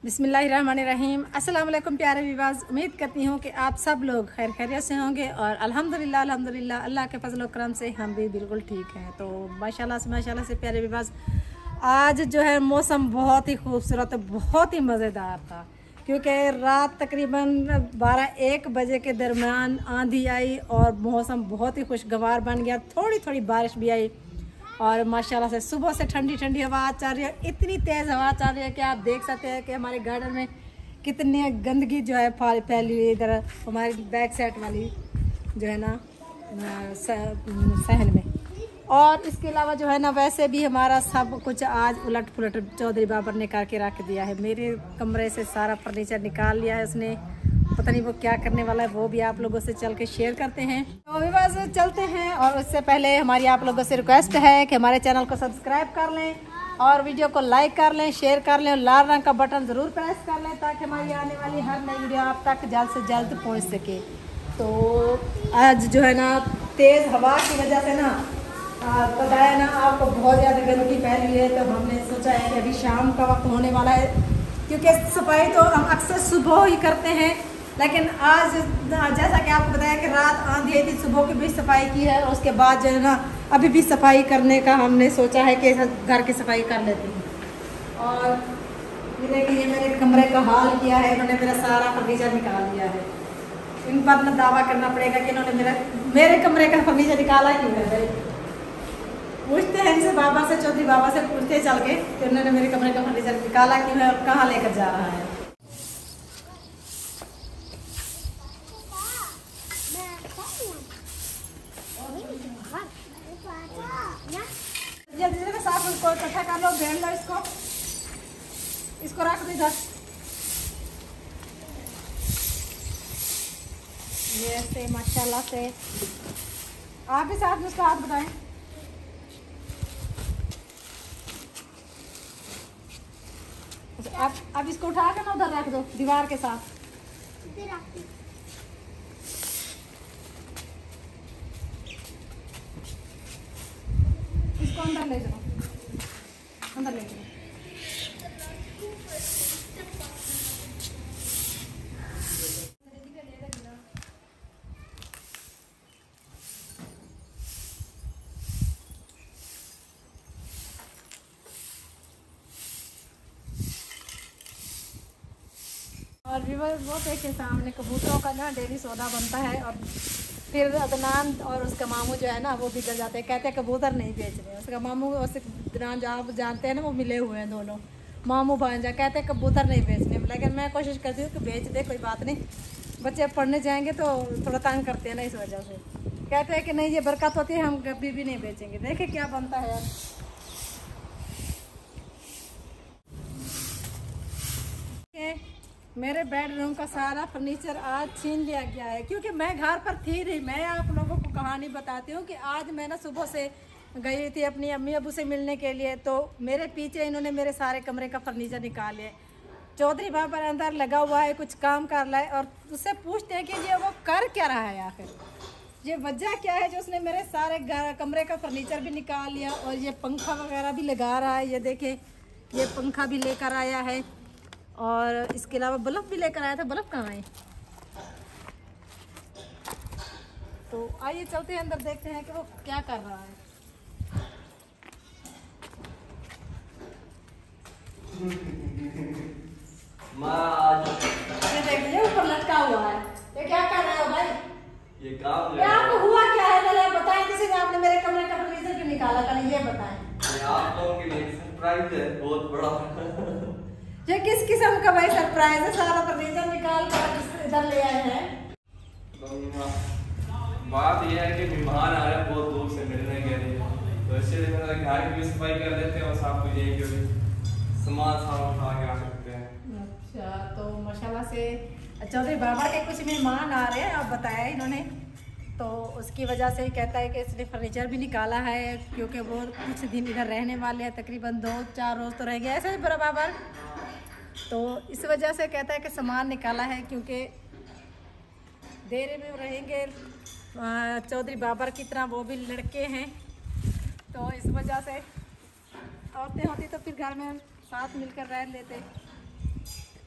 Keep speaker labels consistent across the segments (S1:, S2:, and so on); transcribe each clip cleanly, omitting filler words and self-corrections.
S1: बिस्मिल्लाहिर्रहमानिर्रहीम। अस्सलाम वालेकुम प्यारे विवाज। उम्मीद करती हूँ कि आप सब लोग खैर खैरियत से होंगे और अल्हम्दुलिल्लाह अल्लाह के फजल करम से हम भी बिल्कुल ठीक हैं। तो माशाल्लाह से प्यारे विवाज, आज जो है मौसम बहुत ही खूबसूरत, बहुत ही मज़ेदार था क्योंकि रात तकरीबन 12-1 बजे के दरमियान आंधी आई और मौसम बहुत ही खुशगवार बन गया। थोड़ी थोड़ी बारिश भी आई और माशाल्लाह से सुबह से ठंडी ठंडी हवा चल रही है। इतनी तेज़ हवा चल रही है कि आप देख सकते हैं कि हमारे गार्डन में कितनी गंदगी जो है फैली हुई। इधर हमारी बैक साइड वाली जो है ना सहन में, और इसके अलावा जो है ना वैसे भी हमारा सब कुछ आज उलट पुलट चौधरी बाबर ने करके रख दिया है। मेरे कमरे से सारा फर्नीचर निकाल लिया है उसने, पता नहीं वो क्या करने वाला है, वो भी आप लोगों से चल के शेयर करते हैं। तो अभी बस चलते हैं, और उससे पहले हमारी आप लोगों से रिक्वेस्ट है कि हमारे चैनल को सब्सक्राइब कर लें और वीडियो को लाइक कर लें, शेयर कर लें और लाल रंग का बटन ज़रूर प्रेस कर लें ताकि हमारी आने वाली हर नई वीडियो आप तक जल्द से जल्द पहुंच सके। तो आज जो है ना तेज़ हवा की वजह से ना बताया ना आपको बहुत ज़्यादा गंदगी फैली है, तो हमने सोचा है कि अभी शाम का वक्त होने वाला है क्योंकि सफाई तो हम अक्सर सुबह ही करते हैं, लेकिन आज जैसा कि आपको बताया कि रात आंधी आई थी, सुबह की भी सफाई की है और उसके बाद जो है ना अभी भी सफाई करने का हमने सोचा है कि घर की सफाई कर लेते हैं। और ये मेरे कमरे का हाल किया है, इन्होंने मेरा सारा फर्नीचर निकाल दिया है। इन पर अपना दावा करना पड़ेगा कि इन्होंने मेरे कमरे का फर्नीचर निकाला क्यों है भाई। पूछते हैं इनसे, बाबा से, चौधरी बाबा से पूछते चल के कि उन्होंने मेरे कमरे का फर्नीचर निकाला क्यों है और कहाँ लेकर जा रहा है। जल्दी से साफ इसको इकट्ठा कर लो, बेल लो, इसको रख दो इधर। ये ऐसे माशाल्लाह से आप भी साथ में उसका हाथ बताएं। अब इसको उठा कर ना उधर रख दो दीवार के साथ। इसको अंदर ले जाओ, अंदर ले जाओ। और व्यूअर्स वो देखे सामने कबूतरों का ना डेली सौदा बनता है, और फिर अदनान और उसका मामू जो है ना वो बिगड़ जाते हैं, कहते हैं कबूतर नहीं बेच रहे। उसका मामू और अदनान जो आप जानते हैं ना वो मिले हुए हैं दोनों, मामू भांजा, कहते हैं कबूतर नहीं बेचने। लेकिन मैं कोशिश करती हूँ कि बेच दे, कोई बात नहीं, बच्चे पढ़ने जाएंगे तो थोड़ा तंग करते हैं ना, इस वजह से कहते हैं कि नहीं ये बरकत होती है, हम कभी भी नहीं बेचेंगे। देखे क्या बनता है यार। मेरे बेडरूम का सारा फर्नीचर आज छीन लिया गया है क्योंकि मैं घर पर थी नहीं। मैं आप लोगों को कहानी बताती हूँ कि आज मैं ना सुबह से गई थी अपनी अम्मी अबू से मिलने के लिए, तो मेरे पीछे इन्होंने मेरे सारे कमरे का फर्नीचर निकाल लिया। चौधरी बाबर अंदर लगा हुआ है, कुछ काम कर रहा है, और उससे पूछते हैं कि ये वो कर क्या रहा है आखिर, ये वजह क्या है जो उसने मेरे सारे कमरे का फर्नीचर भी निकाल लिया और ये पंखा वगैरह भी लगा रहा है। ये देखें, ये पंखा भी लेकर आया है और इसके अलावा बल्ब भी लेकर आया था। बल्ब कहाँ है? तो आइए चलते हैं अंदर, देखते हैं कि वो क्या कर रहा है। ये देखिए ऊपर लटका हुआ है, ये क्या कर रहे हो भाई?
S2: ये काम
S1: क्या आपको हुआ क्या है? पहले बताएं, किसी ने आपने मेरे कमरे का फर्नीचर क्यों निकाला? पहले ये बताएं।
S2: ये आप लोगों के लिए सरप्राइज है बहुत बड़ा।
S1: ये किस किस्म का भाई सरप्राइज है? सारा फर्नीचर निकाल कर इधर ले आए हैं।
S2: बात यह है कि मेहमान आ रहे हैं बहुत दूर से मिलने के लिए, तो इसलिए मेरा घर की सफाई कर लेते हैं और साफ कुछ यही कि सामान साफ उठा के आ सकते हैं।
S1: अच्छा, तो माशाल्लाह से चौधरी बाबा के कुछ मेहमान आ रहे हैं, आप बताया इन्होंने, तो उसकी वजह से कहता है कि इसने फर्नीचर भी निकाला है क्योंकि वो कुछ दिन इधर रहने वाले हैं, तकरीबन 2-4 रोज़ तो रहेंगे ऐसे ही बराबर। तो इस वजह से कहता है कि सामान निकाला है क्योंकि देर में रहेंगे। चौधरी बाबर की तरह वो भी लड़के हैं, तो इस वजह से औरतें होती तो फिर घर में साथ मिलकर रह लेते।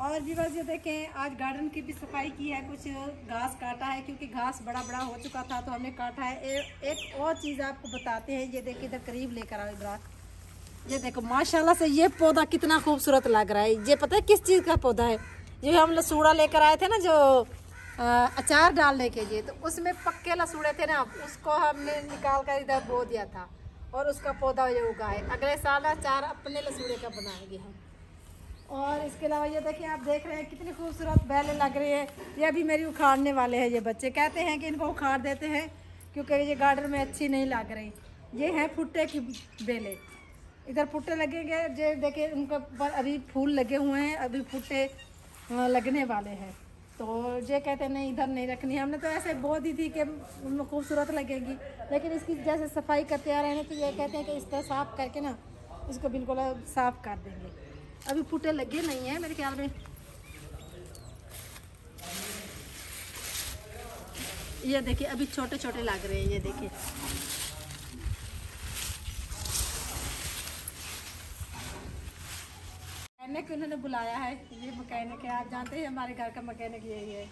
S1: और भी बस ये देखें, आज गार्डन की भी सफाई की है, कुछ घास काटा है क्योंकि घास बड़ा बड़ा हो चुका था तो हमने काटा है। एक और चीज़ आपको बताते हैं, ये देखिए इधर करीब लेकर आओ इधर। ये देखो माशाल्लाह से ये पौधा कितना खूबसूरत लग रहा है। ये पता है किस चीज़ का पौधा है? जो हम लसूड़ा लेकर आए थे ना, जो अचार डालने के लिए, तो उसमें पक्के लसूड़े थे ना, उसको हमने निकाल कर इधर बो दिया था और उसका पौधा ये उगा है। अगले साल अचार अपने लसूड़े का बनाएंगे हम। और इसके अलावा ये देखिए, आप देख रहे हैं कितनी खूबसूरत बेलें लग रही है। ये अभी मेरी उखाड़ने वाले हैं। ये बच्चे कहते हैं कि इनको उखाड़ देते हैं क्योंकि ये गार्डन में अच्छी नहीं लग रही। ये हैं भुट्टे की बेलें, इधर भुट्टे लगेंगे। ये देखिए उनके पर अभी फूल लगे हुए हैं, अभी भुट्टे लगने वाले हैं। तो ये कहते हैं नहीं इधर नहीं रखनी। हमने तो ऐसे बो दी थी कि उनमें खूबसूरत लगेगी, लेकिन इसकी जैसे सफाई करते आ रहे हैं तो ये कहते हैं कि इस तरह साफ़ करके ना इसको बिल्कुल साफ़ कर देंगे। अभी फूटे लगे नहीं है मेरे ख्याल में। ये देखिए अभी छोटे छोटे लग रहे हैं। ये देखिए मैकेनिक इन्होंने बुलाया है। ये मैकेनिक है, आप जानते हैं हमारे घर का मैकेनिक यही है।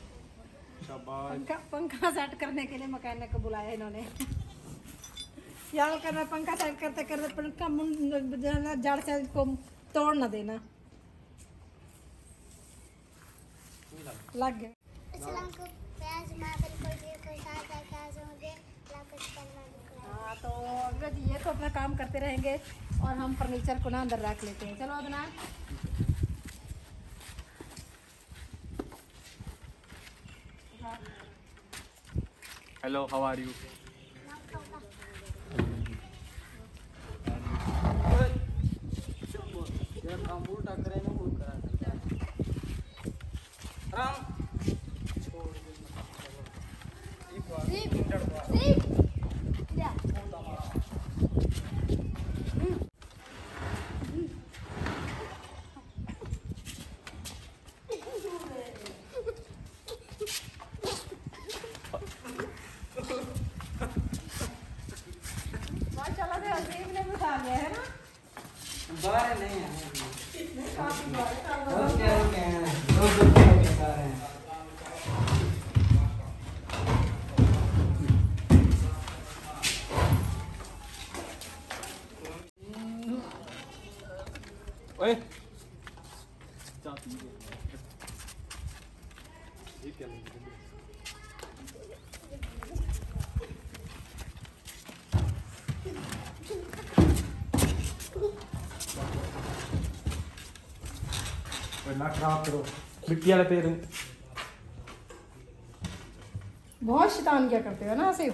S1: पंखा सेट करने के लिए मैकेनिक को बुलाया इन्होंने। क्या करना, पंखा सेट करते करते पंखा जड़ से इसको तोड़ ना देना। लग गए। हाँ तो अगर ये तो अपना काम करते रहेंगे और हम फर्नीचर को ना अंदर रख लेते हैं। चलो Adnan,
S2: hello, how are you?
S3: बाहर नहीं है।
S2: ओए ना खराब करो, मिट्टी वाले पेड़
S1: बहुत शैतान क्या करते हो ना सिर्फ।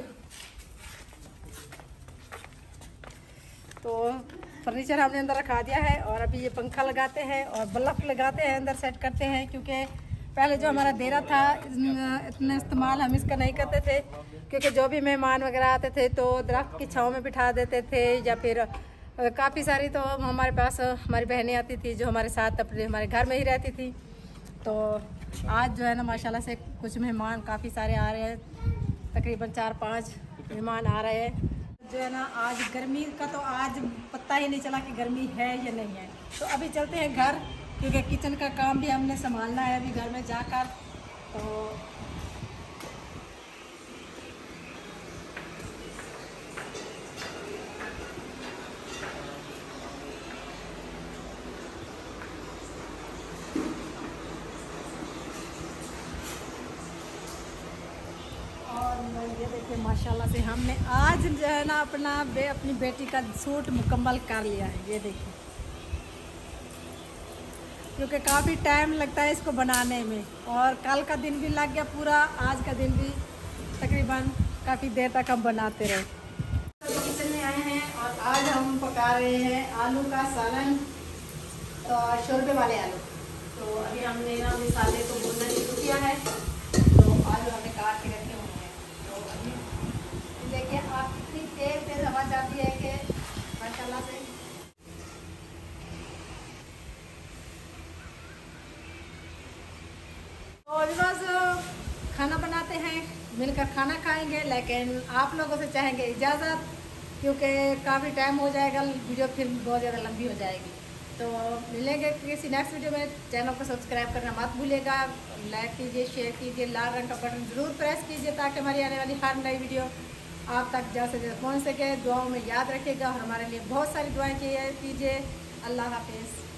S1: तो फर्नीचर हमने अंदर रखा दिया है और अभी ये पंखा लगाते हैं और बल्ब लगाते हैं, अंदर सेट करते हैं। क्योंकि पहले जो हमारा देरा था इतना इस्तेमाल हम इसका नहीं करते थे, क्योंकि जो भी मेहमान वगैरह आते थे तो दरख्त की छाँव में बिठा देते थे, या फिर काफ़ी सारी तो हमारे पास हमारी बहनें आती थी जो हमारे साथ अपने हमारे घर में ही रहती थी। तो आज जो है ना माशाल्लाह से कुछ मेहमान काफ़ी सारे आ रहे हैं, तकरीबन 4-5 मेहमान आ रहे हैं। जो है ना आज गर्मी का तो आज पता ही नहीं चला कि गर्मी है या नहीं है। तो अभी चलते हैं घर, क्योंकि किचन का काम भी हमने संभालना है अभी घर में जाकर। तो ये देखिए माशाल्लाह से हमने आज जो है ना अपनी बेटी का सूट मुकम्मल कर लिया है। ये देखिए, क्योंकि काफ़ी टाइम लगता है इसको बनाने में, और कल का दिन भी लग गया पूरा, आज का दिन भी तकरीबन काफ़ी देर तक हम बनाते रहे। तो किचन में आए हैं और आज हम पका रहे हैं आलू का सालन और शोरबे वाले आलू। तो अभी हमने ना मसाले को भूनना शुरू किया है, तो आलू हमने काट के रखे हुए हैं। तो अभी देखिए आप कितनी तेज हवा जाती है कि माशाल्लाह से। और बस खाना बनाते हैं, मिलकर खाना खाएंगे, लेकिन आप लोगों से चाहेंगे इजाज़त, क्योंकि काफ़ी टाइम हो जाएगा, वीडियो फिर बहुत ज़्यादा लंबी हो जाएगी। तो मिलेंगे किसी नेक्स्ट वीडियो में। चैनल को सब्सक्राइब करना मत भूलिएगा, लाइक कीजिए, शेयर कीजिए, लाल रंग का बटन ज़रूर प्रेस कीजिए ताकि हमारी आने वाली हर नई वीडियो आप तक जल्द से जल्द पहुँच सके। दुआओं में याद रखिएगा और हमारे लिए बहुत सारी दुआएं कीजिए। अल्लाह हाफिज़।